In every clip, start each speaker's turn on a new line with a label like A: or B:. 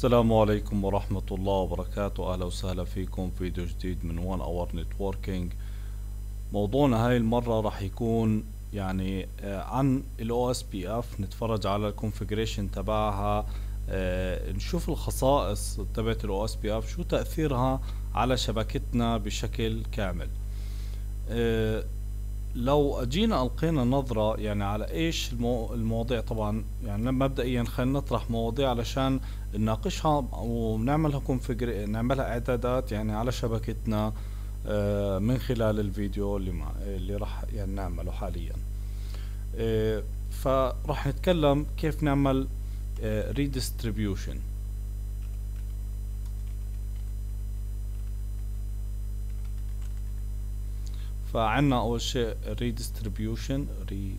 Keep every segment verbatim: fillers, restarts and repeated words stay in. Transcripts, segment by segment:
A: السلام عليكم ورحمة الله وبركاته. أهلا وسهلا فيكم في فيديو جديد من وان اور نتوركينج. موضوعنا هاي المرة راح يكون يعني آه، عن ال أو إس بي إف. نتفرج على الكونفيجريشن تبعها، آه، نشوف الخصائص تبعت ال أو إس بي إف، شو تأثيرها على شبكتنا بشكل كامل. آه، لو اجينا القينا نظرة يعني على ايش المو... المواضيع، طبعا يعني مبدئيا خلينا نطرح مواضيع علشان نناقشها ونعملها كونفيجر نعملها اعدادات يعني على شبكتنا آه، من خلال الفيديو اللي مع... اللي راح يعني نعمله حاليا. آه، فراح نتكلم كيف نعمل ريديستريبيوشن. فعنا اول شيء redistribution re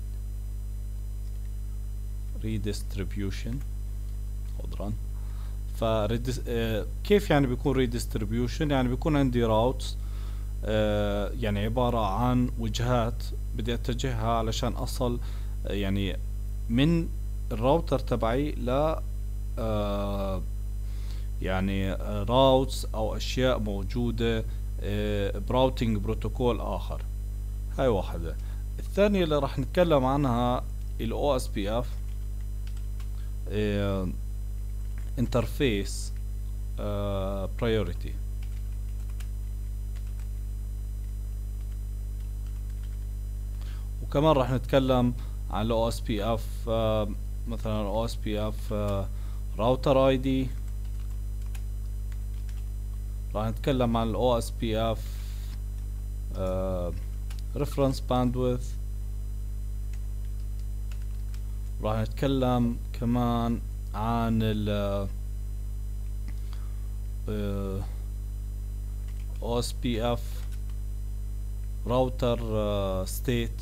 A: redistribution عذرا. ف آه كيف يعني بيكون redistribution؟ يعني بيكون عندي routes، آه يعني عبارة عن وجهات بدي اتجهها علشان اصل آه يعني من الراوتر تبعي ل آه يعني راوتس او اشياء موجودة براوتنج بروتوكول اخر. هاي واحدة. الثانية اللي راح نتكلم عنها ال أو إس بي إف انترفيس برايورتي. وكمان راح نتكلم عن ال أو إس بي إف آه مثلا ال أو إس بي إف راوتر اي دي. راح نتكلم عن ال أو إس بي إف آه reference bandwidth. راح نتكلم كمان عن ال أو إس بي إف router state.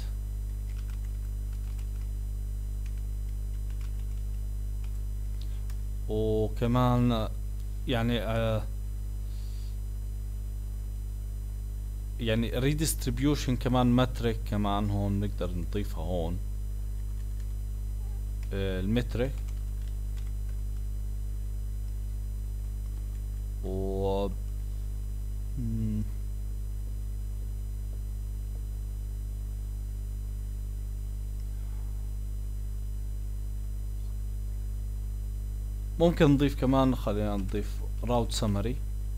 A: وكمان يعني آه يعني redistribution كمان مترك كمان هون نقدر نضيفها هون. آه المترك و ممكن نضيف كمان، خلينا نضيف راوت سمري.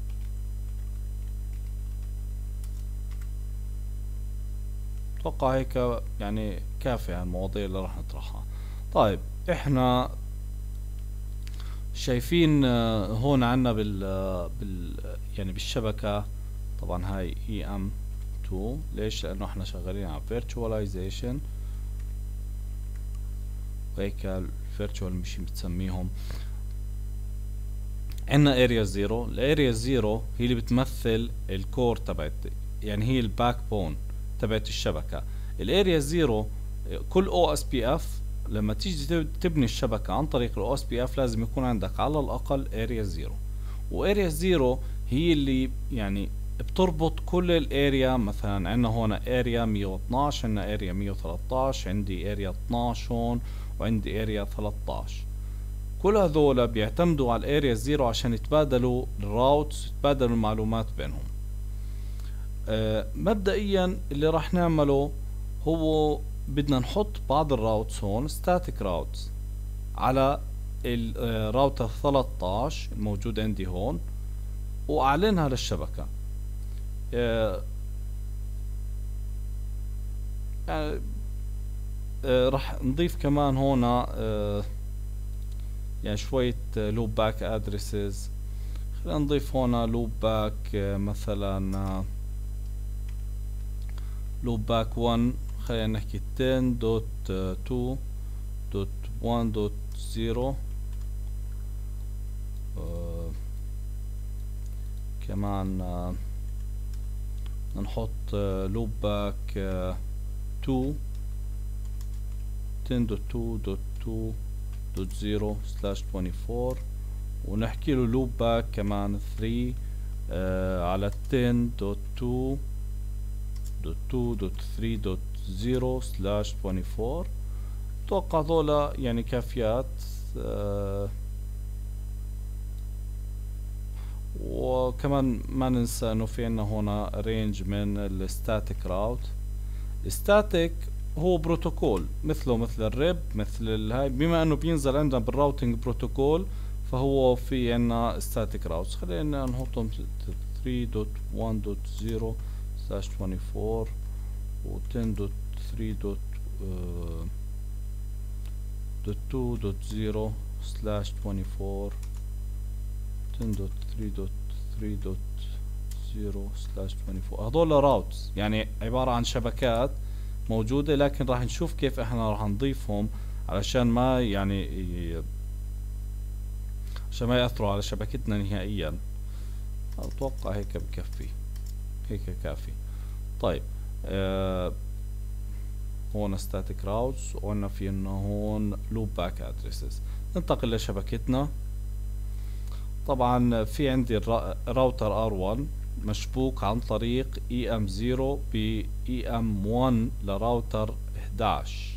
A: اتوقع هيك يعني كافي عن المواضيع اللي راح نطرحها. طيب احنا شايفين هون عنا بال بال يعني بالشبكة طبعا هاي اي ام تو. ليش؟ لانه احنا شغالين على virtualization وهيك الفيرتشوال مشين بتسميهم. عنا اريا زيرو. الاريا زيرو هي اللي بتمثل الكور تبعت، يعني هي الباك بون تبعت الشبكة. الاريا زيرو كل او اس بي اف لما تيجي تبني الشبكة عن طريق الاو اس بي اف لازم يكون عندك على الاقل اريا زيرو. واريا زيرو هي اللي يعني بتربط كل الاريا. مثلا عندنا هون اريا مية واثناشر، عندنا اريا مية وثلاثطعش، عندي اريا اثناشر هون، وعندي اريا ثلاثطعش. كل هذول بيعتمدوا على الاريا زيرو عشان يتبادلوا الراوتس، يتبادلوا المعلومات بينهم. أه مبدئيا اللي راح نعمله هو بدنا نحط بعض الراوتس هون ستاتيك راوتس على الراوتر ثلاثطعش الموجود عندي هون واعلنها للشبكة. أه يعني أه راح نضيف كمان هون أه يعني شوية لوب باك ادريسز. خلينا نضيف هون لوب باك مثلا لوب باك واحد. خلينا نحكي عشرة دوت اثنين دوت واحد دوت صفر. آه كمان آه نحط آه لوب باك آه اثنين عشرة دوت اثنين دوت اثنين دوت صفر سلاش أربعة وعشرين. ونحكي له لوب باك كمان ثلاثة آه على عشرة دوت اثنين دوت اثنين دوت ثلاثة دوت صفر سلاش أربعة وعشرين. اتوقع ذولا يعني كافيات. آه وكمان ما ننسى انه في عنا هنا رينج من الستاتيك راوت. الستاتيك هو بروتوكول مثله مثل الريب مثل الهاي، بما انه بينزل عندنا بالراوتينج بروتوكول فهو في عنا ستاتيك راوتس. خلينا نحطهم ثلاثة دوت واحد دوت صفر سلاش أربعة وعشرين و عشرة دوت ثلاثة دوت اثنين دوت صفر سلاش أربعة وعشرين عشرة دوت ثلاثة دوت ثلاثة دوت صفر سلاش أربعة وعشرين. هذول راوتس يعني عبارة عن شبكات موجودة، لكن راح نشوف كيف احنا راح نضيفهم علشان ما يعني عشان ما يأثروا على شبكتنا نهائيا. اتوقع هيك بكفي، هيك كافي. طيب آه هون static routes، وقلنا في انه هون loop back addresses. ننتقل لشبكتنا. طبعا في عندي الراوتر آر واحد مشبوك عن طريق إي إم صفر ب إي إم واحد لراوتر إحدى عشر.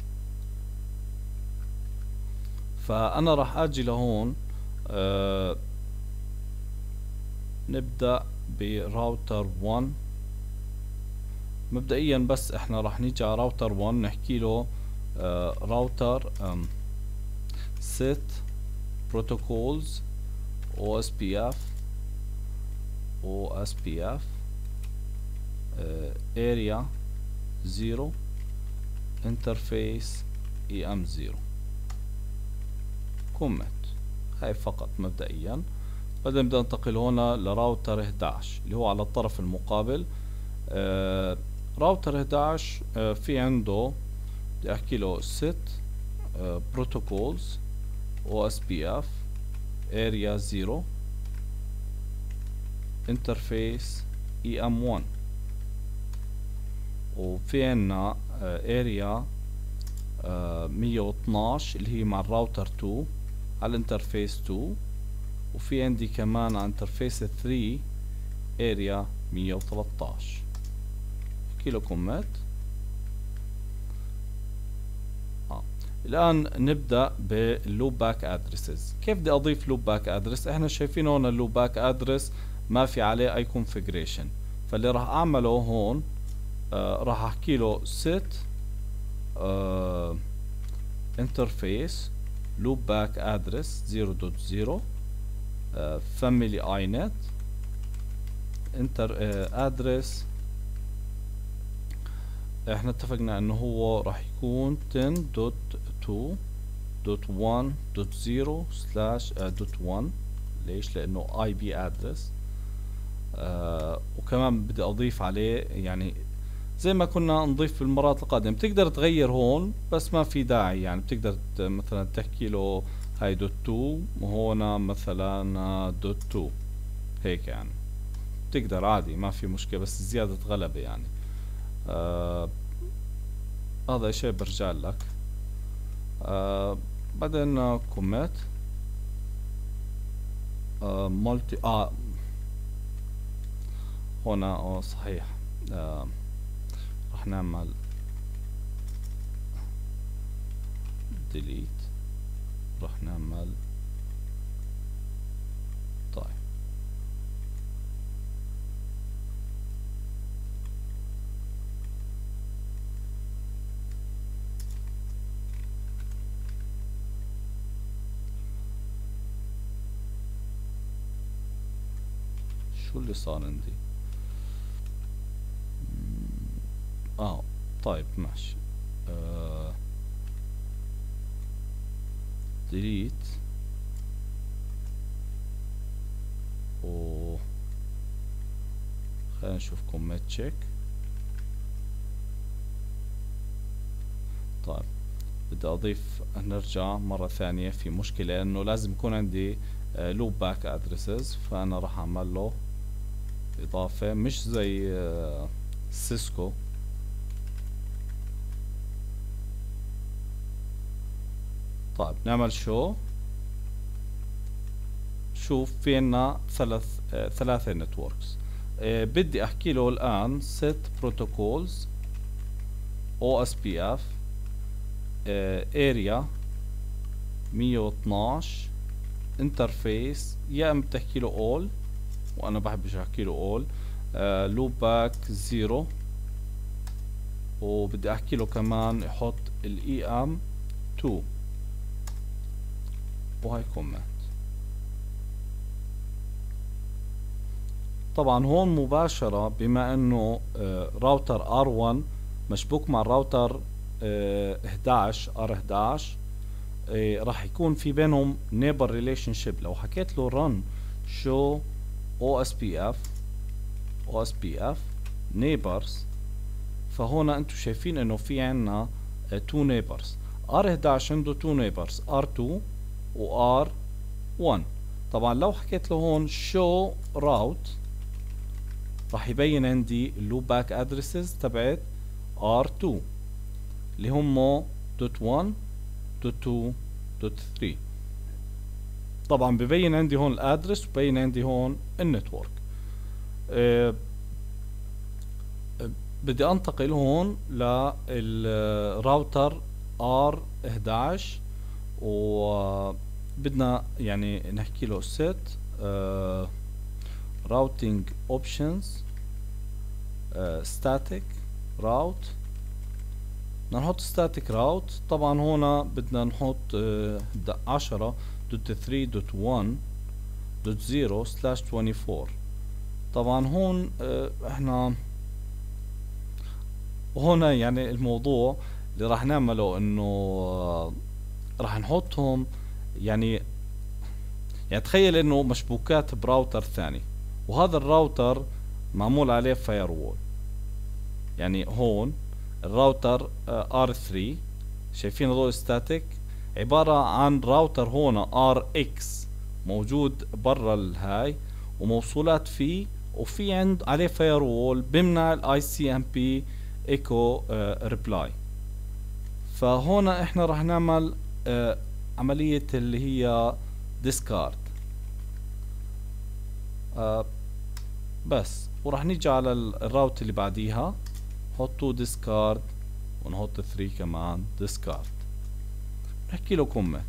A: فأنا راح أجي لهون آه نبدأ براوتر واحد مبدئيا. بس احنا راح نيجي على راوتر واحد نحكي له آه راوتر set protocols او اس بي اف او اس بي اف area zero interface إي إم صفر commit. هاي فقط مبدئيا. بعدين بدنا ننتقل هنا لراوتر إحدى عشر اللي هو على الطرف المقابل. آه راوتر إحدى عشر آه في عنده بدي احكي له set آه protocols او اس بي اف area zero interface إي إم واحد، وفي عنا area مية واثناشر اللي هي مع الراوتر اثنين على الانترفيس اثنين، وفي عندي كمان على انترفيس ثلاثة area مية وثلاثطعش. احكي له كوميت. آه. الان نبدا باللوب باك ادريسز. كيف بدي اضيف لوب باك ادرس؟ احنا شايفين هون اللوب باك ادرس ما في عليه اي كونفيجريشن، فاللي راح اعمله هون آه راح احكي له set آه interface loop back address صفر دوت صفر آه family inet enter آه address. احنا اتفقنا انه هو راح يكون عشرة دوت اثنين دوت واحد دوت صفر سلاش دوت واحد. ليش؟ لانه اي بي ادرس. آه وكمان بدي اضيف عليه يعني زي ما كنا نضيف في المرات القادمة. بتقدر تغير هون بس ما في داعي، يعني بتقدر مثلا تحكي له هاي دوت اثنين وهون مثلا دوت اثنين هيك، يعني بتقدر عادي ما في مشكلة، بس زيادة غلبة يعني. آه هذا شيء برجع لك. آه بعدين كوميت آه مالتي اه هنا اه صحيح. آه راح نعمل delete. راح نعمل طيب شو اللي صار عندي؟ اه طيب ماشي. آه delete و خلينا نشوف كوميت تشيك. طيب بدي اضيف، نرجع مرة ثانية في مشكلة انه لازم يكون عندي لوب باك ادريسز، فانا راح اعمل له اضافة مش زي آه سيسكو. طيب نعمل شو. شوف في عنا ثلاث آه ثلاثة نتوركس. آه بدي احكي له الان set protocols او اس بي اف آه area مية واثناشر interface، يا اما بتحكي له all وانا بحبش احكي له اول. لوب باك زيرو، وبدي احكي له كمان يحط الاي ام تو، وهي كومنت. طبعا هون مباشرة بما انه راوتر ار واحد مشبوك مع الراوتر احد عشر ار احد عشر، راح يكون في بينهم neighbor relationship. لو حكيت له run show او اس بي اف او اس بي اف neighbors، فهنا انتم شايفين انه في عنا two neighbors. ار احد عشر عنده two neighbors ار تو و ار واحد. طبعا لو حكيت له هون show route راح يبين عندي اللوب باك ادرسز تبعت ار تو اللي هم دوت واحد دوت اثنين دوت ثلاثة. طبعا ببين عندي هون الادرس وبين عندي هون النتورك. أه بدي انتقل هون للراوتر ار احد عشر، وبدنا يعني نحكي له set أه routing options أه static route. بدنا نحط static route. طبعا هنا بدنا نحط أه عشرة دوت ثلاثة دوت واحد دوت صفر سلاش أربعة وعشرين. طبعا هون أه احنا وهنا يعني الموضوع اللي راح نعمله انه أه راح نحطهم يعني يعني تخيل انه مشبوكات براوتر ثاني، وهذا الراوتر معمول عليه فاير وول. يعني هون الراوتر ار ثلاثة شايفين هذول ستاتيك عبارة عن راوتر هون ار اكس موجود برا الهاي وموصولات فيه، وفي عند عليه فاير وول بمنع الاي سي ام بي ايكو ريبلاي. فهون احنا راح نعمل آه عملية اللي هي ديسكارد آه بس، وراح نيجي على الراوت اللي بعديها نحطه ديسكارد، ونحط ثلاثة كمان ديسكارد، نحكي له كومنت.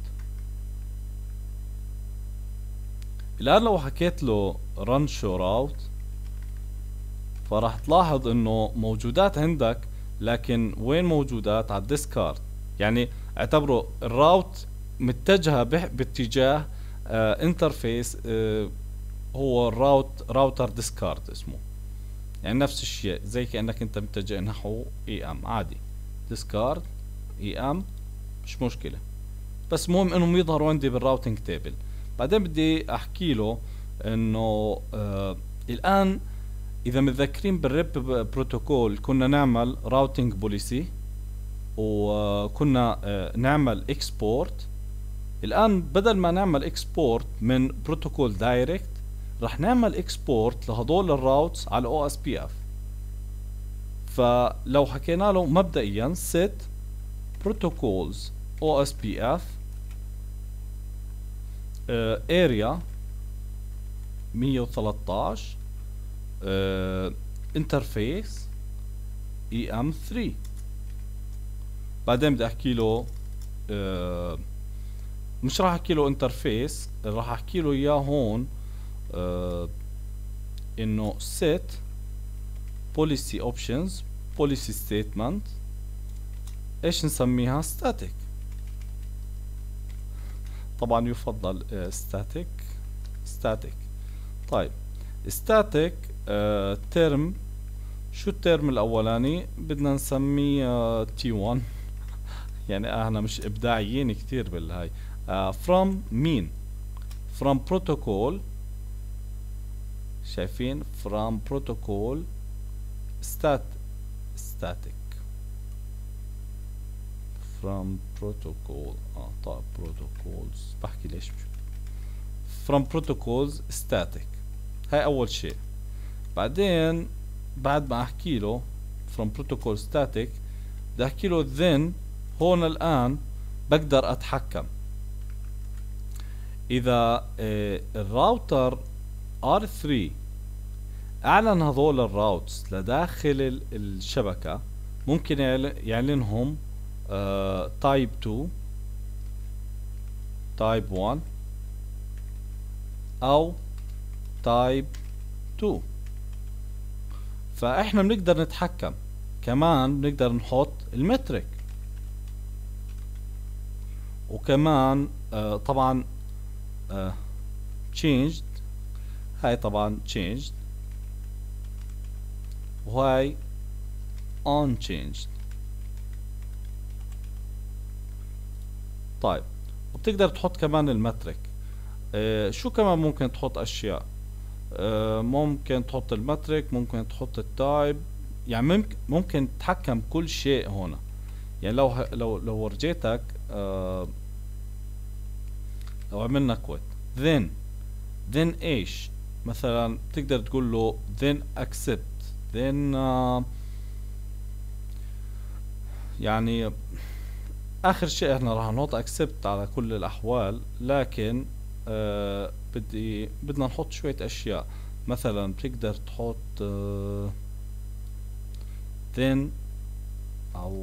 A: الان لو حكيت له run show route فراح تلاحظ انه موجودات عندك، لكن وين موجودات؟ على الديسكارد. يعني اعتبروا الراوت متجهة باتجاه آه انترفيس آه هو الراوت راوتر ديسكارد اسمه. يعني نفس الشيء زي كأنك انت متجه نحو اي ام عادي، ديسكارد اي ام مش مشكلة، بس مهم انهم يظهروا عندي بالراوتنج تيبل. بعدين بدي احكي له انه آه الان اذا متذكرين بالريب بروتوكول كنا نعمل راوتنج بوليسي وكنا آه نعمل اكسبورت. الان بدل ما نعمل اكسبورت من بروتوكول دايركت راح نعمل اكسبورت لهدول الراوتس على او اس بي اف. فلو حكينا له مبدئيا set protocols او اس بي اف uh, area مية وثلاثة عشر uh, interface اي ام ثلاثة. بعدين بدي احكي له uh, مش راح احكي له انترفيس، راح احكي له اياه هون uh, انه set policy options policy statement ايش نسميها static. طبعا يفضل uh, static static. طيب static uh, term، شو الترم الاولاني؟ بدنا نسميه uh, تي واحد يعني احنا مش ابداعيين كتير بالهاي. uh, from مين؟ from protocol. شايفين from protocol stat static from protocol اه طيب protocols بحكي ليش مش from protocols static. هاي اول شيء. بعدين بعد ما احكي له from protocol static بدي احكي له then هون الان بقدر اتحكم اذا اه الراوتر ار ثلاثة اعلن هذول الراوتس لداخل الشبكة، ممكن يعلنهم تايب اثنين تايب واحد او تايب تو. فاحنا بنقدر نتحكم كمان، بنقدر نحط المترك، وكمان آه طبعا آه changed، هاي طبعا changed، وهاي unchanged. طيب وبتقدر تحط كمان المترك. آه شو كمان ممكن تحط اشياء؟ آه ممكن تحط المترك، ممكن تحط التايب، يعني ممكن ممكن تتحكم كل شيء هنا. يعني لو لو لو ورجيتك آه لو عملنا كويت then then ايش مثلا، تقدر تقول له then accept then آه يعني اخر شيء احنا راح نحط accept على كل الاحوال، لكن آه بدي بدنا نحط شوية اشياء. مثلا بتقدر تحط آه then او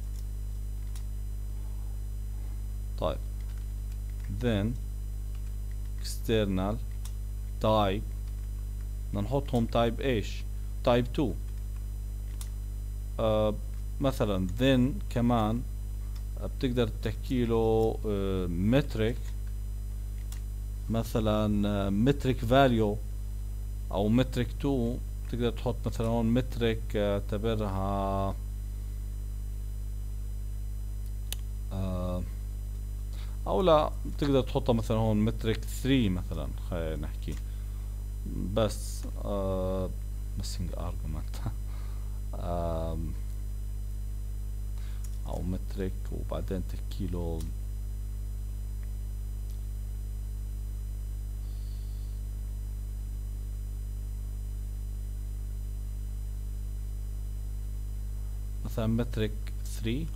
A: طيب then external type، بدنا نحطهم type ايش؟ type تو. آه مثلا then كمان بتقدر تحكي له آه metric، مثلا آه metric value او metric تو. بتقدر تحط مثلا هون metric اعتبرها آه او لا، بتقدر تحطها مثلا هون مترك ثري مثلا، خلينا نحكي بس آه missing argument آه او مترك، وبعدين تحكي له مثلا مترك ثري.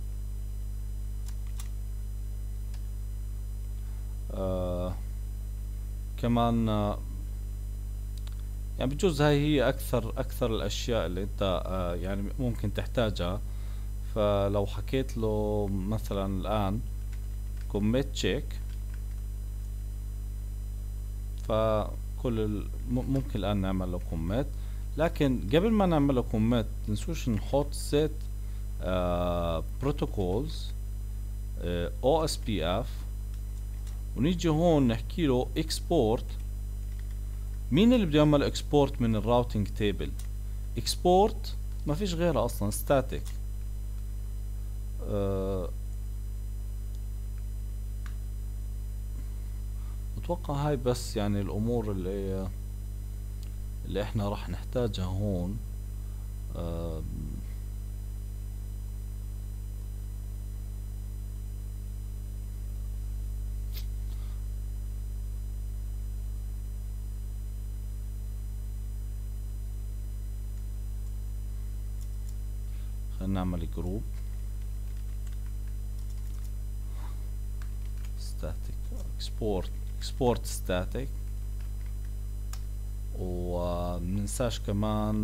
A: آه كمان آه يعني بجوز هاي هي اكثر اكثر الاشياء اللي انت آه يعني ممكن تحتاجها. فلو حكيت له مثلا الان commit check، فكل ال... ممكن الان نعمل له commit. لكن قبل ما نعمل له commit تنسوش نحط set آه protocols آه او اس بي اف، ونيجي هون نحكي له export. مين اللي بده يعمل export من الراوتينج تيبل؟ export ما فيش غيرها اصلا static. أه اتوقع هاي بس يعني الامور اللي اللي احنا راح نحتاجها هون. أه خلينا نعمل جروب static export export static. ومننساش كمان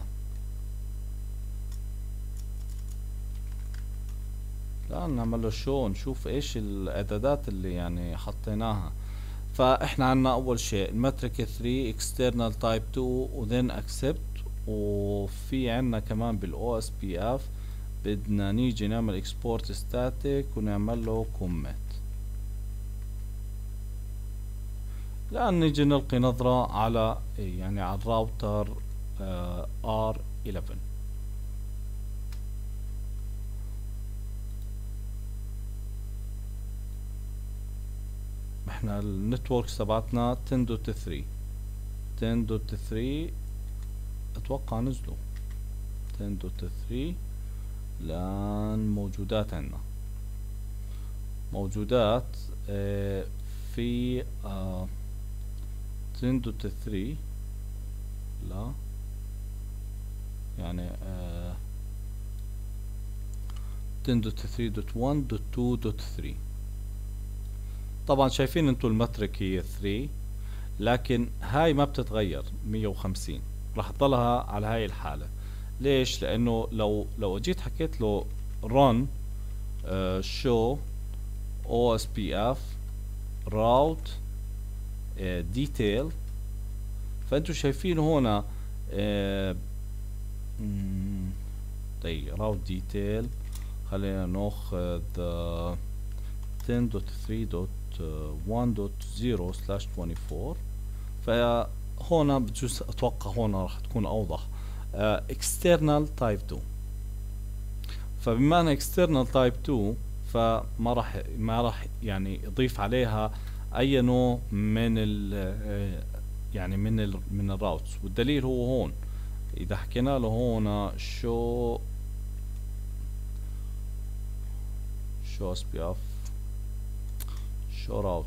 A: لا نعمل له شو، نشوف ايش الاعدادات اللي يعني حطيناها. فاحنا عنا اول شيء المترك ثري external type تو وذن accept. وفي عنا كمان بالاو اس بي اف بدنا نيجي نعمل export static ونعمل له commit. الآن نيجي نلقي نظرة على يعني على الراوتر آه آر إليفن. احنا النتوركس تبعتنا عشرة دوت ثري عشرة دوت ثري اتوقع نزلوا عشرة دوت ثري الآن موجودات عندنا، موجودات آه في آه عشرة دوت ثري لا يعني آه عشرة دوت ثري دوت واحد دوت اثنين دوت ثري. طبعا شايفين انتو المترك هي ثري، لكن هاي ما بتتغير مية وخمسين، راح تضلها على هاي الحالة. ليش؟ لانه لو لو جيت حكيت له run uh, show او اس بي اف route uh, detail، فانتو شايفين هنا آه طيب راوت ديتيل خلينا ناخذ ten dot three dot one dot zero slash twenty-four. فهون بجوز اتوقع هون راح تكون اوضح. uh, external type two. فبما ان external type two فما راح ما راح يعني يضيف عليها اي نوع من ال يعني من ال من الراوتس. والدليل هو هون اذا حكينا له هون شو شو اس بي اف شو راوت.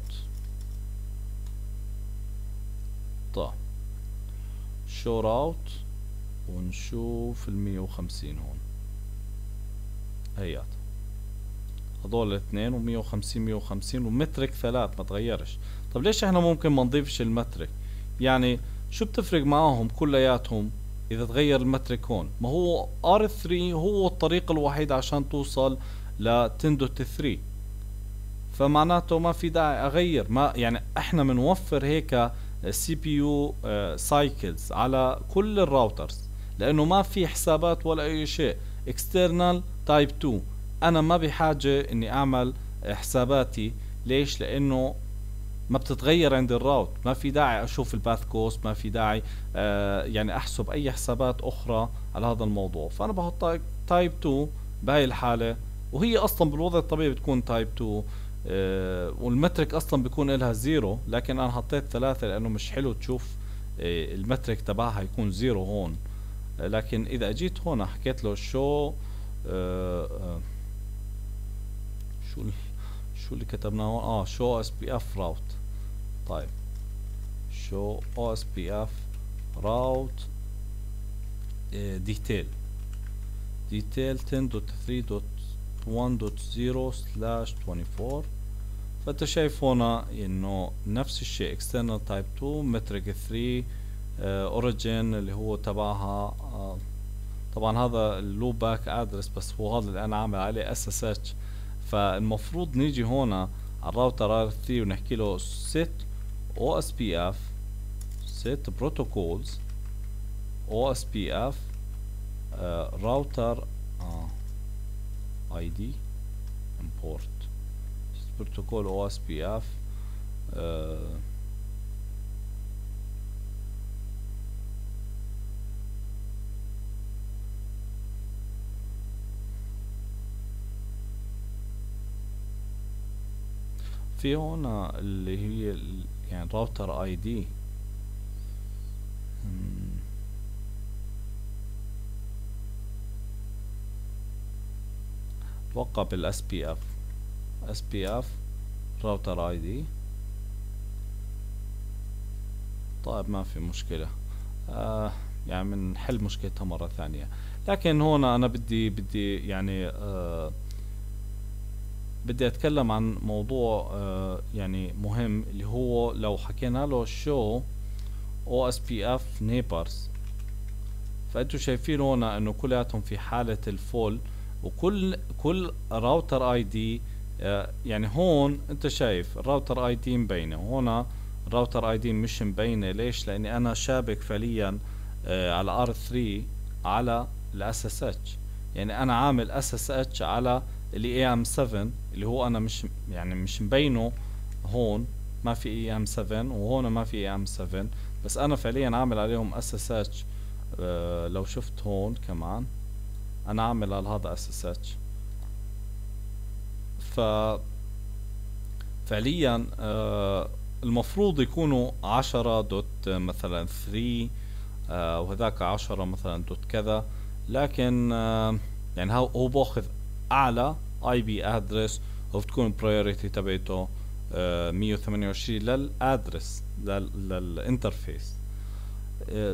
A: طيب شو راوت ونشوف المية وخمسين هون هيات هذول الاثنين ومية وخمسين مية وخمسين ومترك ثلاث ما تغيرش. طب ليش احنا ممكن ما نضيفش المترك؟ يعني شو بتفرق معاهم كلياتهم اذا تغير المترك هون؟ ما هو ار ثري هو الطريق الوحيد عشان توصل ل ten dot three. فمعناته ما في داعي اغير. ما يعني احنا بنوفر هيك سي بي يو سايكلز على كل الراوترز لانه ما في حسابات ولا اي شيء. external type two انا ما بحاجة اني اعمل حساباتي. ليش؟ لانه ما بتتغير عند الراوت. ما في داعي اشوف الباث كوست، ما في داعي آه يعني احسب اي حسابات اخرى على هذا الموضوع. فانا بحط تايب تو بهاي الحالة، وهي اصلا بالوضع الطبيعي بتكون تايب تو آه والمترك اصلا بيكون لها زيرو، لكن انا حطيت ثلاثة لانه مش حلو تشوف آه المترك تبعها يكون زيرو هون. آه لكن اذا اجيت هون حكيت له شو آه آه شو شو اللي كتبناه هون؟ اه شو اس بي اف راوت. طيب شو او اس بي اف راوت ديتيل ديتيل ten dot three dot one dot zero slash twenty-four. فانت شايف هنا انه نفس الشيء external type two metric three uh, origin اللي هو تبعها uh, طبعا هذا اللوب باك ادرس، بس هو هذا اللي انا عامل عليه اس اس اتش. فالمفروض نيجي هنا على الراوتر ار ثري ونحكي له set او اس بي اف set protocols او اس بي اف راوتر اي دي import protocol او اس بي اف في هنا اللي هي يعني راوتر اي دي اتوقع بالاس بي اف اس بي اف راوتر اي دي. طيب ما في مشكلة، آه يعني بنحل مشكلتها مرة ثانية. لكن هون انا بدي بدي يعني آه بدي اتكلم عن موضوع آه يعني مهم، اللي هو لو حكينا له شو او اس بي اف نيبرز. فانتوا شايفين هنا انه كلياتهم في حالة الفول، وكل كل راوتر اي دي آه يعني هون انت شايف الراوتر اي دي مبينة، وهنا الراوتر اي دي مش مبينة. ليش؟ لاني انا شابك فعليا آه على ار ثري على الاس اس اتش. يعني انا عامل اس اس اتش على اللي اي ام سفن اللي هو انا مش يعني مش مبينه هون. ما في اي ام سفن وهون ما في اي ام سفن، بس انا فعليا عامل عليهم اس اس اتش. آه لو شفت هون كمان انا عامل على هذا اس اس اتش. ف فعليا آه المفروض يكونوا عشرة دوت مثلا ثري آه وهذاك عشرة مثلا دوت كذا، لكن آه يعني هو باخذ اعلى اي بي ادرس وبتكون برايورتي تبعته آه مية وثمانية وعشرين للادرس للانترفيس. آه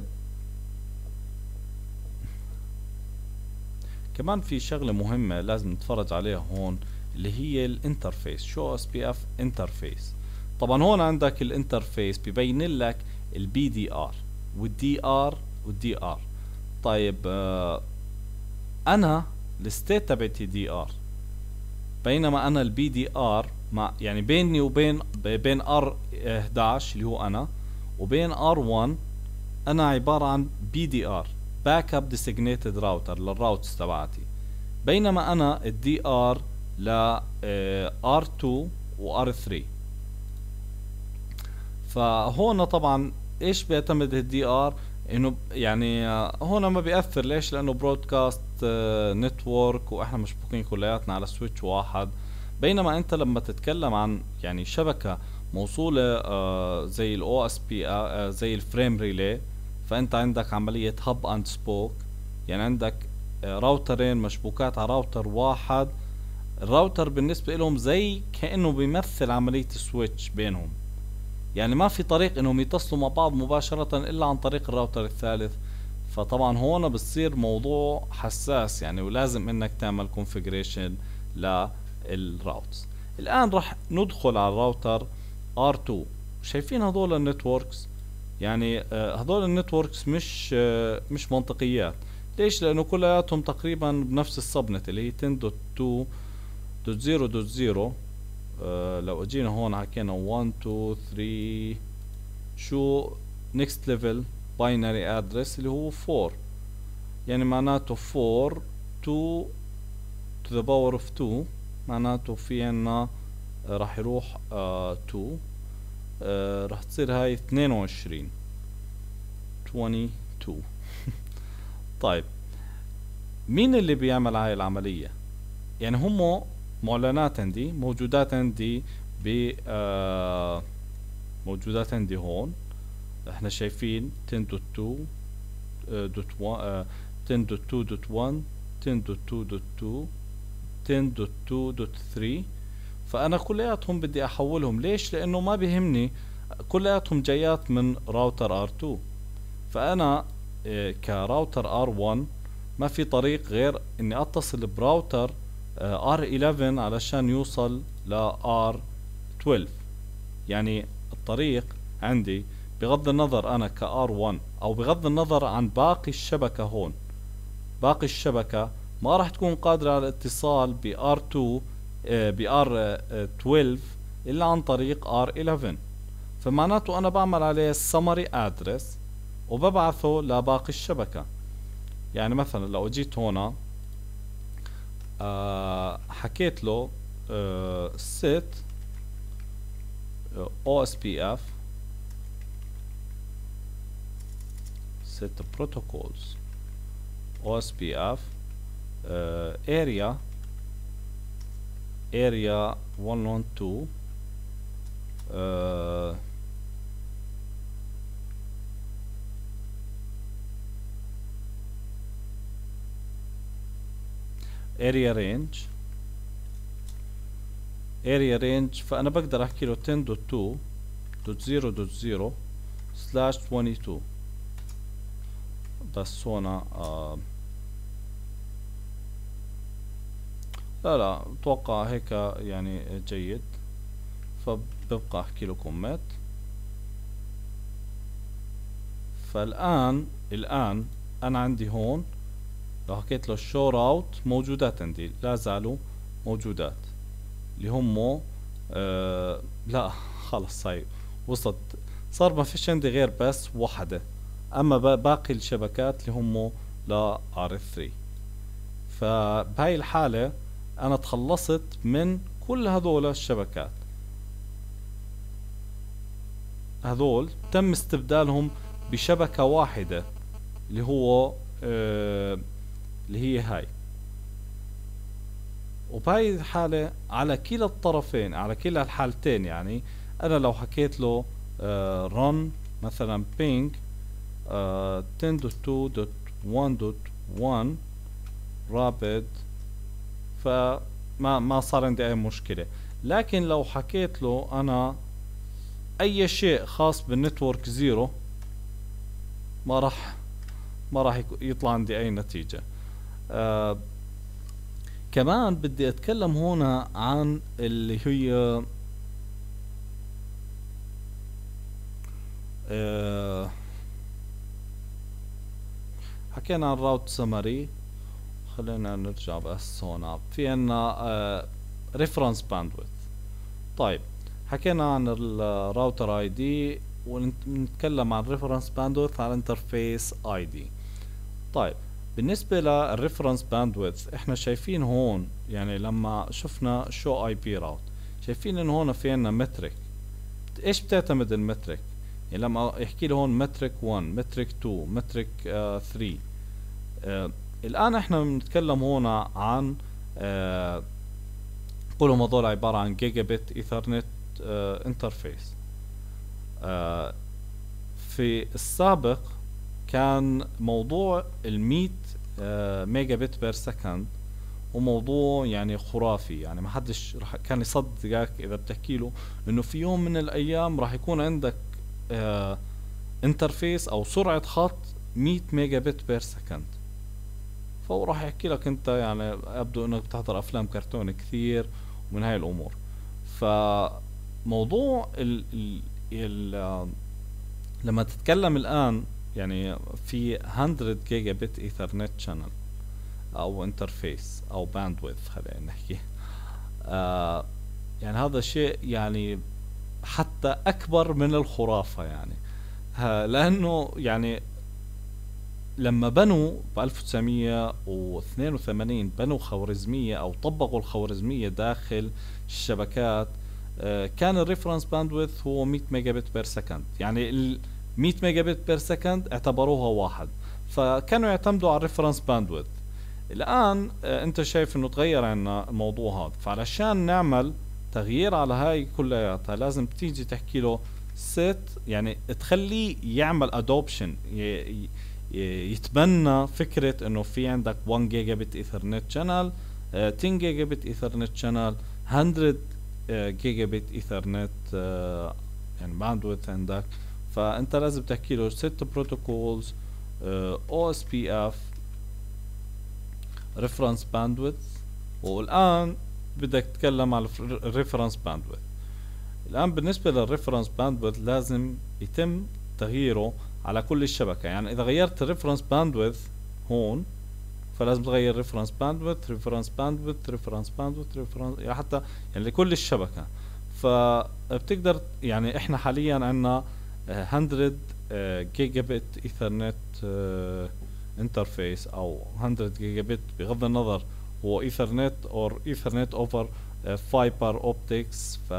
A: كمان في شغلة مهمة لازم نتفرج عليها هون، اللي هي الانترفيس. شو اس بي اف انترفيس. طبعا هون عندك الانترفيس ببين لك البي دي ار والدي ار والدي ار. طيب آه انا الستيت تبعتي دي ار، بينما انا البي دي ار مع يعني بيني وبين بين ار احد عشر اللي هو انا وبين ار واحد انا عبارة عن بي دي ار باك اب ديسيجنيتد راوتر للراوتس تبعتي، بينما انا الدي ار ل ار تو و ار ثري. فهون طبعا ايش بيعتمد الدي ار؟ انه يعني هون ما بيأثر. ليش؟ لانه برودكاست نتورك واحنا مشبوكين كلياتنا على سويتش واحد. بينما انت لما تتكلم عن يعني شبكة موصولة آه زي الاو اس بي آه زي الفريم ريلي، فانت عندك عملية هب اند سبوك، يعني عندك آه راوترين مشبوكات على راوتر واحد. الراوتر بالنسبة لهم زي كأنه بيمثل عملية سويتش بينهم، يعني ما في طريق انهم يتصلوا مع بعض مباشرة الا عن طريق الراوتر الثالث. فطبعا هون بتصير موضوع حساس يعني، ولازم انك تعمل كونفيجريشن للراوتس. الان راح ندخل على الراوتر ار تو. شايفين هذول النتوركس؟ يعني آه هذول النتوركس مش آه مش منطقيات. ليش؟ لانه كلياتهم تقريبا بنفس السبنت اللي هي عشرة دوت اتنين دوت صفر دوت صفر. Uh, لو اجينا هون حكينا واحد اتنين تلاتة، شو next level binary address اللي هو أربعة، يعني معناته أربعة اتنين to the power of اتنين، معناته في عنا uh, راح يروح uh, اتنين، uh, راح تصير هاي اثنين وعشرين اثنين وعشرين. طيب مين اللي بيعمل هاي العملية؟ يعني هم معلنات عندي موجودات عندي ب آه موجودات عندي هون. احنا شايفين عشرة دوت اتنين دوت واحد، عشرة دوت اتنين دوت واحد، عشرة دوت اتنين دوت اتنين، عشرة دوت اتنين دوت ثلاثة. فانا كلياتهم بدي احولهم. ليش؟ لانه ما بيهمني، كلياتهم جايات من راوتر ار تو. فانا اه كراوتر ار واحد ما في طريق غير اني اتصل براوتر ار احد عشر علشان يوصل ل ار اثني عشر. يعني الطريق عندي بغض النظر انا ك ار واحد او بغض النظر عن باقي الشبكة هون، باقي الشبكة ما راح تكون قادرة على الاتصال ب ار اتنين ب ار اثني عشر الا عن طريق ار احد عشر. فمعناته انا بعمل عليه summary address وببعثه لباقي الشبكة. يعني مثلا لو جيت هنا آه حكيت له آه set او اس بي اف set protocols او اس بي اف آه area area واحد واحد اتنين آه area range area range فانا بقدر احكي له عشرة دوت اتنين دوت صفر دوت صفر سلاش اثنين وعشرين. بس هنا آه لا لا اتوقع هيك يعني جيد. فببقى احكي له كوميت. فالان الان انا عندي هون لو حكيت له شو راوت موجودات عندي لا زالوا موجودات اللي هم آه لا خلص هاي وصلت، صار ما فيش عندي غير بس واحدة. اما باقي الشبكات اللي هم ل ار ثلاثة. فبهاي الحالة انا تخلصت من كل هذول الشبكات، هذول تم استبدالهم بشبكة واحدة اللي هو آه اللي هي هاي. وبهاي الحالة على كلا الطرفين على كلا الحالتين، يعني انا لو حكيت له آه run مثلا ping آه عشرة دوت اتنين دوت واحد دوت واحد رابد، فما ما صار عندي اي مشكلة. لكن لو حكيت له انا اي شيء خاص بالنتورك زيرو ما راح ما راح يطلع عندي اي نتيجة. آه كمان بدي اتكلم هنا عن اللي هي آه حكينا عن راوت سمري. خلينا نرجع بس هنا في عنا ريفرنس باندويث. طيب حكينا عن الراوتر اي دي ونتكلم عن reference bandwidth على interface اي دي. طيب بالنسبة للريفرنس باندويث احنا شايفين هون، يعني لما شفنا شو اي بي راوت شايفين انه هون في عنا مترك. ايش بتعتمد المترك؟ يعني لما يحكي لي هون مترك واحد، مترك اثنين، مترك ثلاثة. آه الان احنا بنتكلم هون عن آه كلهم هذول عبارة عن جيجا بت ايثرنت آه انترفيس. آه في السابق كان موضوع المية آه ميجا بت بير سكند وموضوع يعني خرافي، يعني ما حدش رح كان يصدقك اذا بتحكي له انه في يوم من الايام راح يكون عندك آه انترفيس او سرعة خط مية ميجا بت بير سكند. فهو راح يحكي لك انت يعني يبدو انك بتحضر افلام كرتون كثير ومن هاي الامور. فموضوع ال ال ال آه لما تتكلم الان يعني في مية جيجا بت ايثرنت شانل او انترفيس او باندويث خلينا نحكي، آه يعني هذا شيء يعني حتى اكبر من الخرافة يعني. لانه يعني لما بنوا ب ألف وتسعمية واثنين وثمانين بنوا خوارزمية او طبقوا الخوارزمية داخل الشبكات، آه كان الريفرنس باندويث هو مية ميجا بت بير سكند، يعني ال مية ميجا بت بير سكند اعتبروها واحد، فكانوا يعتمدوا على الريفرنس باندويث. الان آه انت شايف انه تغير عنا الموضوع هذا، فعلشان نعمل تغيير على هاي كلياتها لازم تيجي تحكي له set، يعني تخليه يعمل adoption، يتبنى فكرة انه في عندك واحد جيجا بت ايثرنت شانل، عشرة جيجا بت ايثرنت شانل، مية جيجا بت ايثرنت يعني باندويث عندك. فانت لازم تحكي له set protocols او اس بي اف reference bandwidth. والان بدك تتكلم على الريفرنس باندويث. الان بالنسبة للريفرنس باندويث لازم يتم تغييره على كل الشبكة. يعني اذا غيرت الريفرنس باندويث هون فلازم تغير ريفرنس باندويث ريفرنس باندويث ريفرنس باندويث ريفرنس يعني حتى يعني لكل الشبكة. فبتقدر يعني احنا حاليا عندنا مية جيجا بت ايثرنت انترفيس او مية جيجا بت بغض النظر هو ايثرنت او ايثرنت اوفر فايبر اوبتكس. ف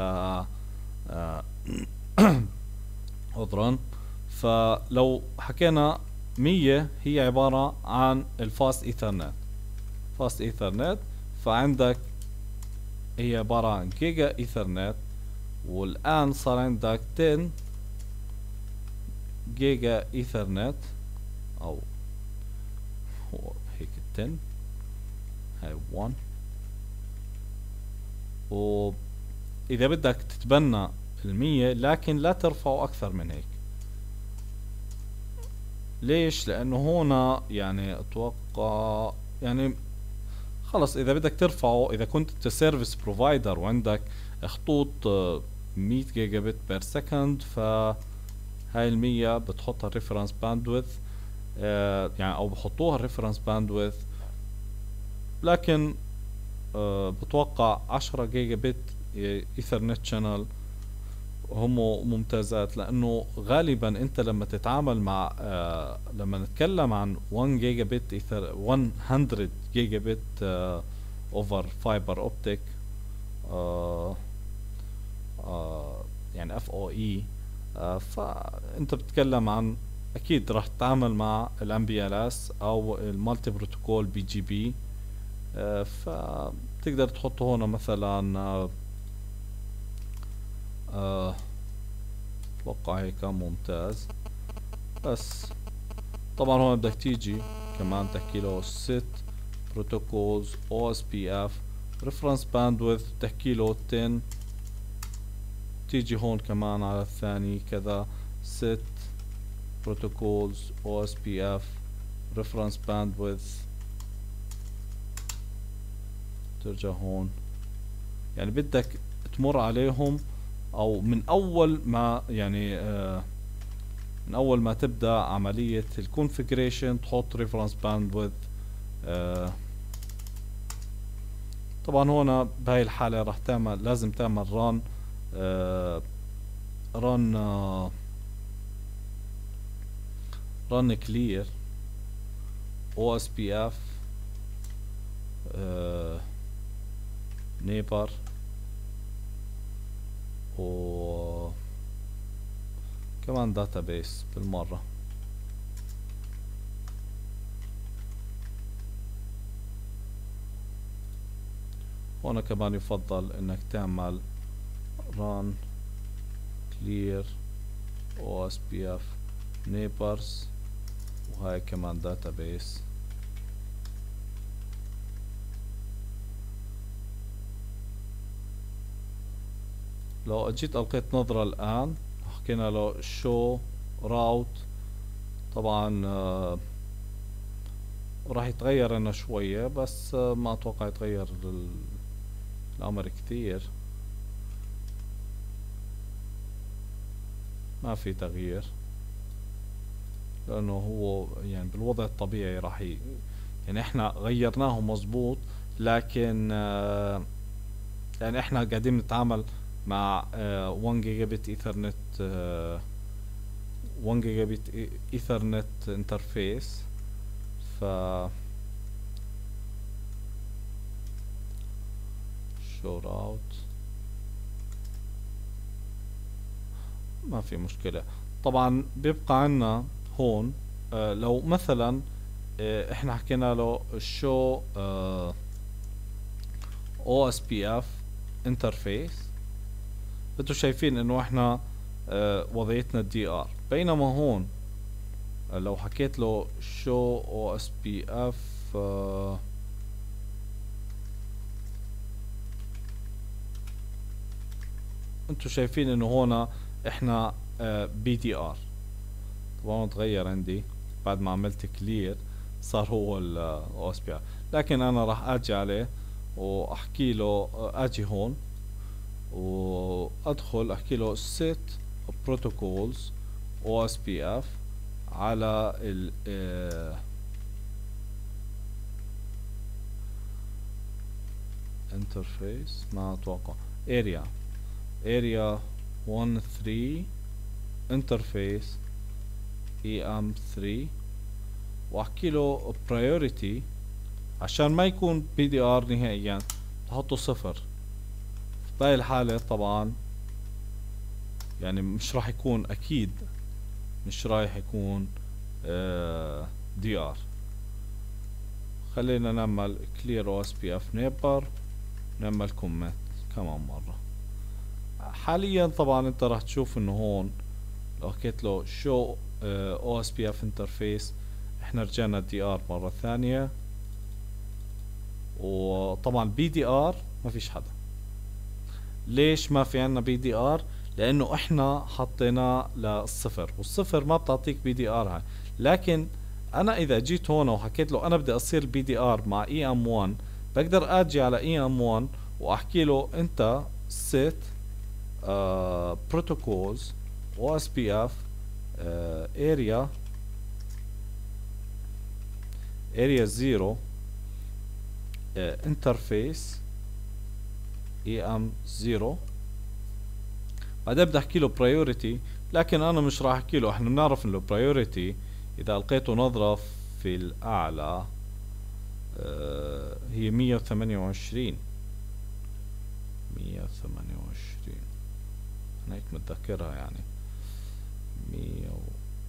A: عذرا. فلو حكينا مية هي عبارة عن الفاست ايثرنت فاست ايثرنت فعندك هي عبارة عن جيجا ايثرنت. والان صار عندك عشرة جيجا ايثرنت او هو هيك عشرة هاي واحد. واذا بدك تتبنى المية لكن لا ترفعه اكثر من هيك. ليش؟ لانه هنا يعني اتوقع يعني خلص اذا بدك ترفعه، اذا كنت انت سيرفيس بروفايدر وعندك خطوط مية جيجا بت بير سكند فهاي المية بتحطها ريفرنس باندويث آه يعني او بحطوها ريفرنس باندويث. لكن آه بتوقع عشرة جيجا بت ايثرنت شانل هم ممتازات، لانه غالبا انت لما تتعامل مع آه لما نتكلم عن واحد جيجا بت ايثر مية جيجا بت اوفر فايبر اوبتيك يعني اف او اي، فانت بتتكلم عن اكيد راح تتعامل مع الام بي ال اس او المالتي بروتوكول بي جي بي. فتقدر تحطه هنا مثلا آه آه اتوقع هيك ممتاز. بس طبعا هون بدك تيجي كمان تحكي له set protocols او اس بي اف reference bandwidth تحكي له عشرة. تيجي هون كمان على الثاني كذا set protocols او اس بي اف reference bandwidth. ترجع هون يعني بدك تمر عليهم او من اول ما يعني آه من اول ما تبدا عمليه الكونفيجريشن تحط ريفرنس باندويث. آه طبعا هنا بهاي الحاله راح تعمل لازم تعمل ران آه ران آه run clear او اس بي اف neighbor و كمان database بالمرة. هنا كمان يفضل انك تعمل run clear او اس بي اف neighbors وهاي كمان database. لو اجيت القيت نظرة الان حكينا له show route طبعا آه راح يتغير لنا شوية بس آه ما اتوقع يتغير الامر كثير، ما في تغيير لانه هو يعني بالوضع الطبيعي راح ي... يعني احنا غيرناه مظبوط، لكن آه يعني احنا قاعدين نتعامل مع آه واحد جيجا بت ايثرنت آه واحد جيجا بت ايثرنت انترفيس. ف show route ما في مشكلة. طبعا بيبقى عنا هون آه لو مثلا آه احنا حكينا له show آه او اس بي اف interface، انتو شايفين انه احنا آه وضعيتنا دي ار، بينما هون آه لو حكيت له show او اس بي اف آه انتو شايفين انه هون احنا بي دي ار. طبعا تغير عندي بعد ما عملت كلير صار هو ال او اس بي اف، لكن انا راح اجي عليه واحكي له اجي هون وادخل احكي له set protocols او اس بي اف على ال interface ما اتوقع area area واحد ثلاثة interface اي ام ثلاثة واحكي له priority عشان ما يكون بي دي ار نهائيا تحطه صفر. بهاي الحالة طبعا يعني مش راح يكون اكيد مش رايح يكون آه دي ار. خلينا نعمل clear او اس بي اف neighbor نعمل commit كمان مرة. حاليا طبعا انت راح تشوف انه هون لو حكيت له show او اس بي اف interface احنا رجعنا دي ار مرة ثانية، وطبعا بي دي ار ما فيش حدا. ليش ما في عنا بي دي ار؟ لانه احنا حطيناه للصفر، والصفر ما بتعطيك بي دي ار هاي. لكن انا اذا جيت هون وحكيت له انا بدي اصير بي دي ار مع اي ام واحد، بقدر اجي على اي ام واحد واحكي له انت set uh, protocols او اس بي اف uh, area area zero uh, interface اي ام صفر. بعدين بدي احكي له priority، لكن انا مش راح احكي له. احنا بنعرف انه priority اذا القيته نظرة في الاعلى آه هي مية وثمانية وعشرين مية وثمانية وعشرين انا هيك متذكرها يعني مية و...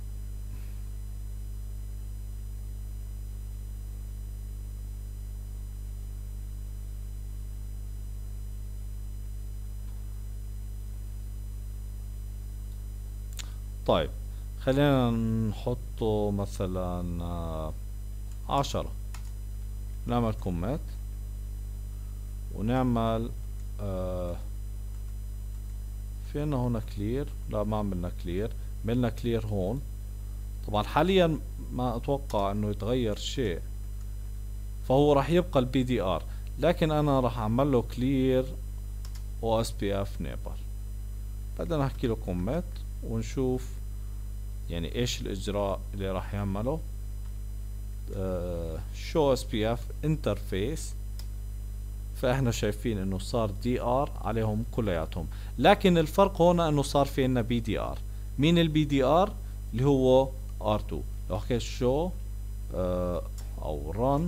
A: طيب خلينا نحطه مثلا آه عشرة. نعمل كومات ونعمل آه في عنا هنا كلير. لا ما عملنا كلير، عملنا كلير هون. طبعا حاليا ما اتوقع انه يتغير شيء، فهو راح يبقى البي دي ار، لكن انا راح اعمل له كلير او اس بي اف نيبر. بعدين احكي له كومات ونشوف يعني ايش الاجراء اللي راح يعمله. شو اس بي اف انترفيس، فاحنا شايفين انه صار دي ار عليهم كلياتهم، لكن الفرق هنا انه صار في عنا بي دي ار. مين البي دي ار؟ اللي هو ار اتنين. لو حكيت show آه او run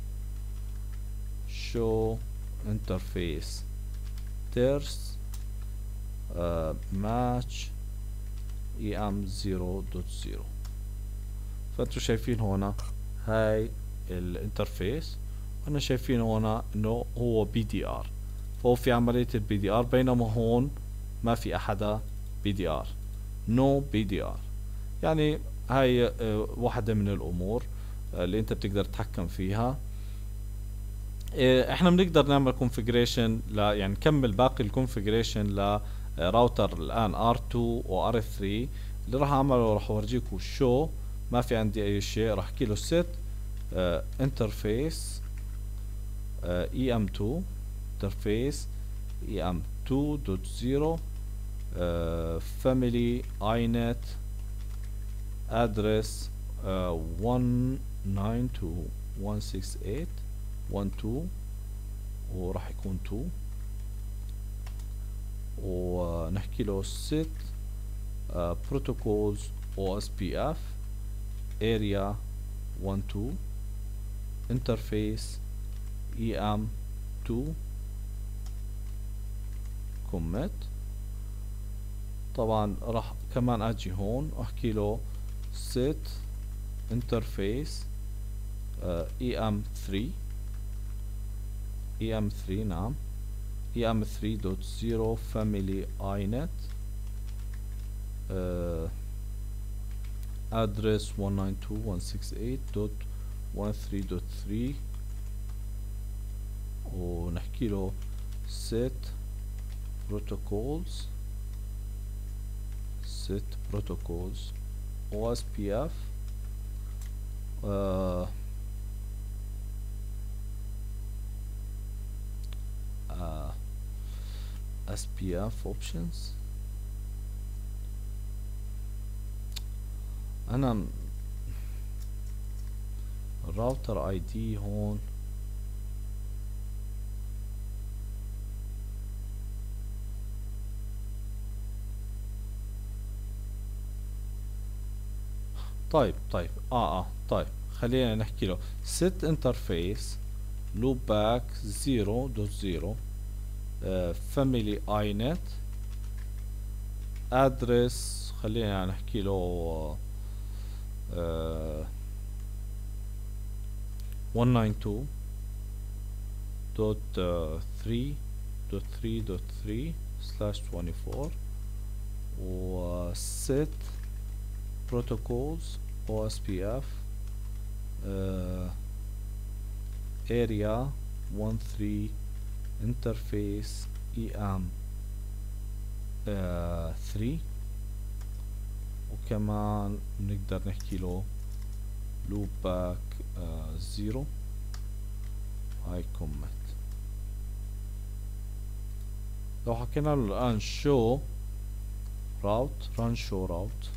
A: show interface ters آه match em زيرو دوت زيرو. فانتوا شايفين هنا هاي الانترفيس، وانا شايفين هنا انه هو بي دي ار، فهو في عملية البي دي ار، بينما هون ما في احدا بي دي ار، نو بي دي ار. يعني هاي اه واحدة من الامور اللي انت بتقدر تتحكم فيها. اه احنا بنقدر نعمل كونفيجريشن ل يعني نكمل باقي الكونفيجريشن ل راوتر الان ار تو و ار ثري. اللي راح اعمله راح اورجيكم شو، ما في عندي اي شيء، راح احكي له set انترفيس اي ام تو انترفيس اي ام تو دوت زيرو family inet address one nine two one six eight one two، وراح يكون two، ونحكي له set uh, protocols او اس بي اف area one two interface اي ام تو commit. طبعا راح كمان اجي هون واحكي له set interface اي ام ثري اي ام ثري نعم اي ام ثري دوت زيرو family inet uh, address one nine two one six eight dot one three dot three، ونحكي له set protocols set protocols او اس بي اف uh, uh, اس بي اف options. انا الراوتر اي دي هون طيب طيب اه اه طيب خلينا نحكي له set interface loopback زيرو دوت زيرو uh, family inet address، خلينا نحكي له uh, one nine two dot three dot three dot three slash twenty-four، و set protocols او اس بي اف uh, area one three interface اي ام ثري، وكمان نقدر نحكي له loopback زيرو هاي commit. لو حكينا له الآن show route run show route،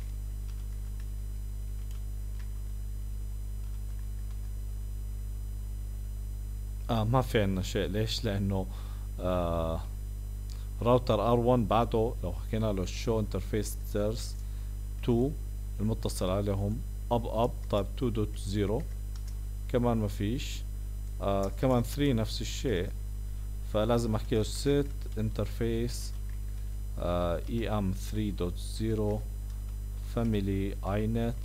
A: اه ما في عنا شيء. ليش؟ لانه آه راوتر ار ون بعده لو حكينا له show interface ters two المتصل عليهم اب اب، طيب two دوت زيرو كمان ما فيش، آه كمان ثري نفس الشيء، فلازم احكي له set interface آه اي ام ثري دوت زيرو family inet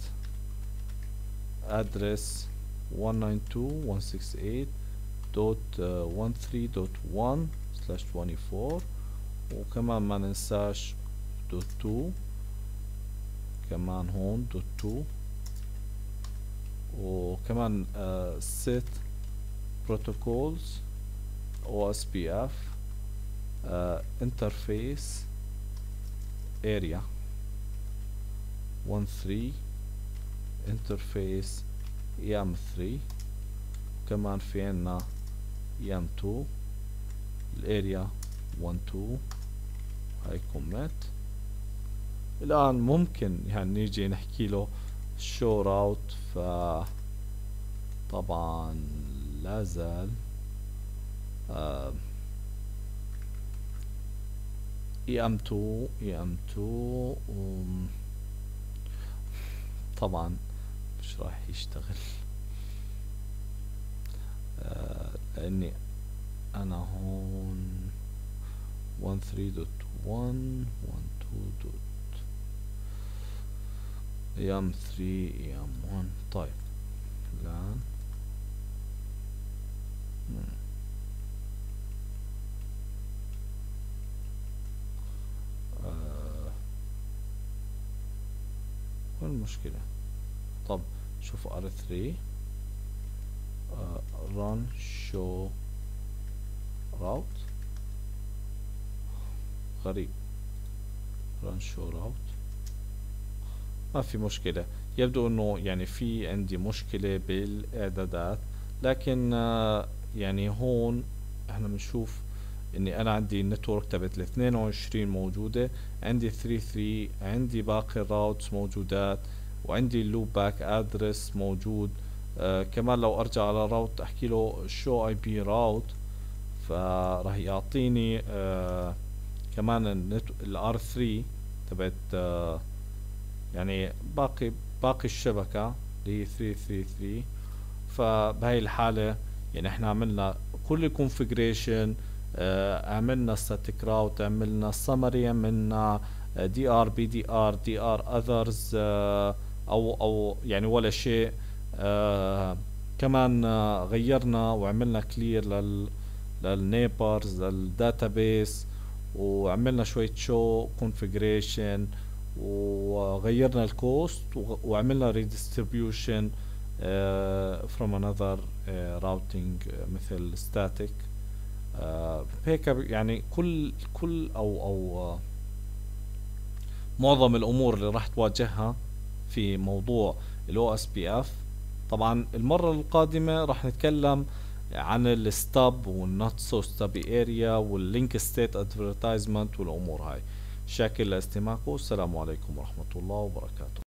A: address one nine two one six eight dot one three dot one slash twenty-four، وكمان ما ننساش دوت two كمان هون دوت two، وكمان uh, set protocols او اس بي اف uh, interface area one three interface اي ام ثري، كمان في عنا اي ام two الاريا one two هاي commit. الان ممكن يعني نيجي نحكي له show route، ف طبعا لازال اي ام two اي ام two طبعا مش راح يشتغل آه لاني انا هون واحد ثلاثة دوت واحد واحد اثنين دوت ايام ثلاثة ايام واحد. طيب الان آه وين المشكلة؟ طب شوفوا ار ثلاثة آه run show route غريب run show route ما في مشكلة. يبدو انه يعني في عندي مشكلة بالاعدادات، لكن آه يعني هون احنا بنشوف اني انا عندي النتورك تبعت ال اثنين وعشرين موجودة، عندي ثلاثة ثلاثة، عندي باقي الراوتس موجودات، وعندي اللوب باك ادرس موجود. آه كمان لو ارجع على راوت احكي له شو اي بي راوت فراح يعطيني آه كمان النت الار ثلاثة تبعت آه يعني باقي باقي الشبكة اللي هي ثلاثة ثلاثة ثلاثة. فبهاي الحالة يعني احنا عملنا كل الكونفيجريشن، آه عملنا static route، عملنا summary، عملنا دي ار بي دي ار دي ار others آه او او يعني ولا شيء. آه كمان آه غيرنا وعملنا كلير لل للنيبرز للداتابيس، وعملنا شوية شو كونفيجريشن، وغيرنا الكوست، وعملنا redistribution uh, from another uh, routing uh, مثل static. uh, هيك يعني كل كل او او uh, معظم الامور اللي راح تواجهها في موضوع ال أو إس بي إف. طبعا المرة القادمة راح نتكلم عن الستاب والنوت سو ستابي اريا واللينك ستيت ادفرتايزمنت والامور هاي. شاكر لاستماعكم، السلام عليكم ورحمة الله وبركاته.